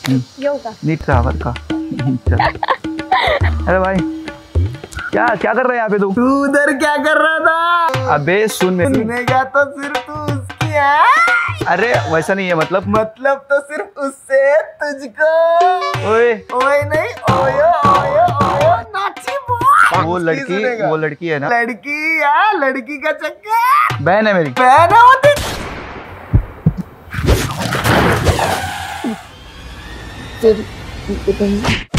ये होगा नीट ट्रावर का। अरे भाई क्या क्या कर रहा है यहाँ पे तू उधर क्या कर रहा था? अबे सुन सुनेगा तो सिर्फ तू उसकी है। अरे वैसा नहीं है मतलब तो सिर्फ उससे तुझको। ओए ओए नहीं, ओयो ओयो ओयो नाची बोल। वो लड़की है ना। लड़की या लड़की का चक्कर। बहन है मेरी। बहन है वो तेरी।